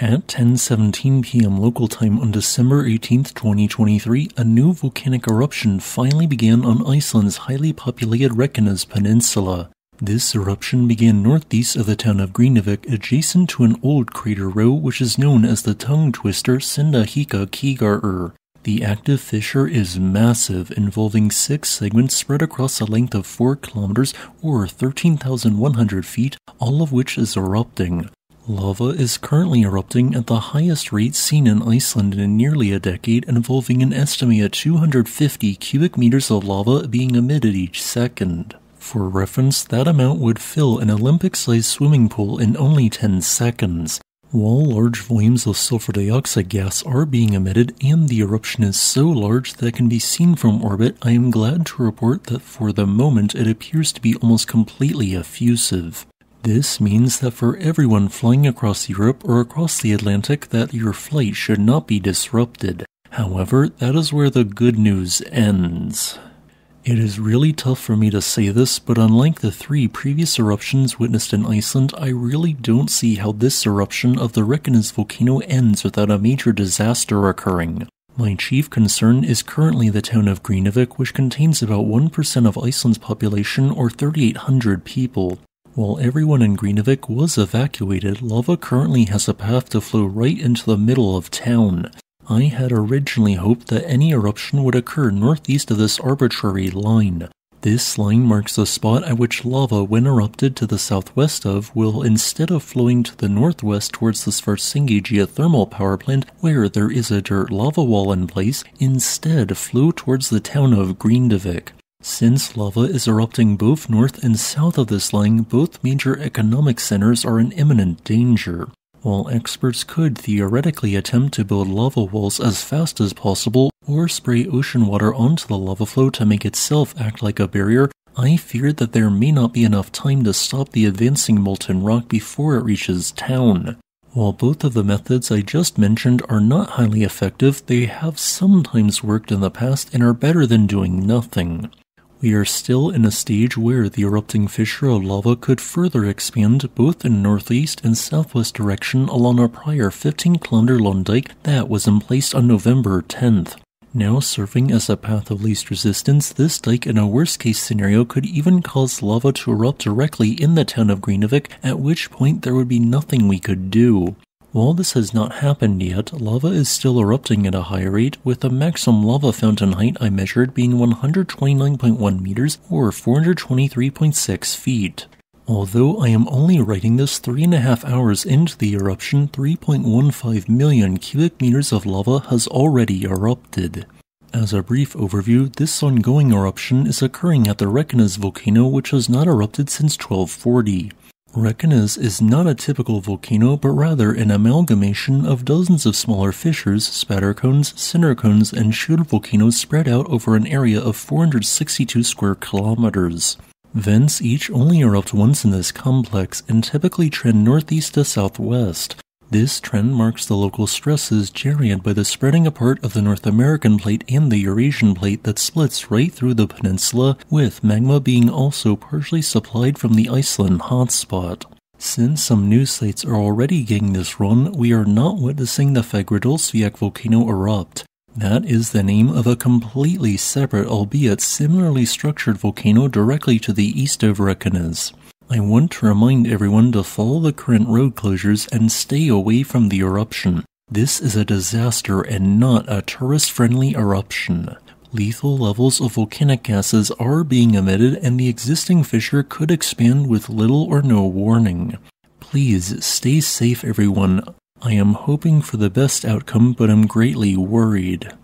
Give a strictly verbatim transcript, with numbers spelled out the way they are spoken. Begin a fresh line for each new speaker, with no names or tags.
At ten seventeen p m local time on December eighteenth, twenty twenty-three, a new volcanic eruption finally began on Iceland's highly populated Reykjanes Peninsula. This eruption began northeast of the town of Grindavik, adjacent to an old crater row which is known as the tongue twister Sindahika Kígarur. The active fissure is massive, involving six segments spread across a length of four kilometers or thirteen thousand one hundred feet, all of which is erupting. Lava is currently erupting at the highest rate seen in Iceland in nearly a decade, involving an estimated two hundred fifty cubic meters of lava being emitted each second. For reference, that amount would fill an Olympic-sized swimming pool in only ten seconds. While large volumes of sulfur dioxide gas are being emitted and the eruption is so large that it can be seen from orbit, I am glad to report that for the moment it appears to be almost completely effusive. This means that for everyone flying across Europe or across the Atlantic, that your flight should not be disrupted. However, that is where the good news ends. It is really tough for me to say this, but unlike the three previous eruptions witnessed in Iceland, I really don't see how this eruption of the Reykjanes volcano ends without a major disaster occurring. My chief concern is currently the town of Grindavik, which contains about one percent of Iceland's population or thirty-eight hundred people. While everyone in Grindavik was evacuated, lava currently has a path to flow right into the middle of town. I had originally hoped that any eruption would occur northeast of this arbitrary line. This line marks the spot at which lava, when erupted to the southwest of, will, instead of flowing to the northwest towards the Svartsengi Geothermal Power Plant, where there is a dirt lava wall in place, instead flow towards the town of Grindavik. Since lava is erupting both north and south of this line, both major economic centers are in imminent danger. While experts could theoretically attempt to build lava walls as fast as possible, or spray ocean water onto the lava flow to make itself act like a barrier, I fear that there may not be enough time to stop the advancing molten rock before it reaches town. While both of the methods I just mentioned are not highly effective, they have sometimes worked in the past and are better than doing nothing. We are still in a stage where the erupting fissure of lava could further expand both in northeast and southwest direction along a prior fifteen kilometer long dike that was in place on November tenth. Now serving as a path of least resistance, this dike in a worst case scenario could even cause lava to erupt directly in the town of Grindavik, at which point there would be nothing we could do. While this has not happened yet, lava is still erupting at a high rate, with the maximum lava fountain height I measured being one hundred twenty-nine point one meters or four hundred twenty-three point six feet. Although I am only writing this three and a half hours into the eruption, three point one five million cubic meters of lava has already erupted. As a brief overview, this ongoing eruption is occurring at the Reykjanes volcano, which has not erupted since twelve forty. Reykjanes is not a typical volcano, but rather an amalgamation of dozens of smaller fissures, spatter cones, cinder cones, and shield volcanoes spread out over an area of four hundred sixty-two square kilometers. Vents each only erupt once in this complex and typically trend northeast to southwest. This trend marks the local stresses generated by the spreading apart of the North American plate and the Eurasian plate that splits right through the peninsula, with magma being also partially supplied from the Iceland hotspot. Since some news sites are already getting this run, we are not witnessing the Vedur.is volcano erupt. That is the name of a completely separate, albeit similarly structured volcano directly to the east of Reykjanes. I want to remind everyone to follow the current road closures and stay away from the eruption. This is a disaster and not a tourist-friendly eruption. Lethal levels of volcanic gases are being emitted and the existing fissure could expand with little or no warning. Please stay safe, everyone. I am hoping for the best outcome, but I'm greatly worried.